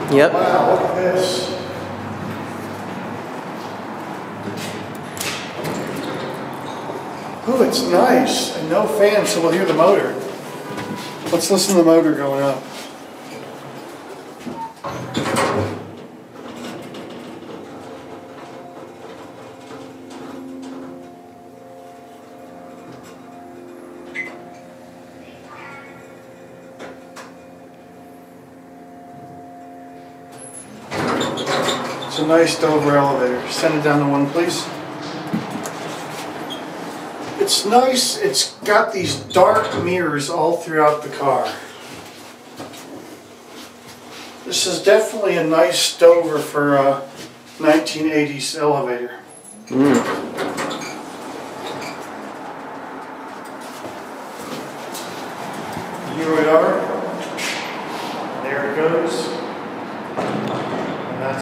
Yep. Wow, look at this. Oh, it's nice. And no fan, so we'll hear the motor. Let's listen to the motor going up. It's a nice Dover elevator. Send it down to 1, please. It's nice. It's got these dark mirrors all throughout the car. This is definitely a nice Dover for a 1980s elevator.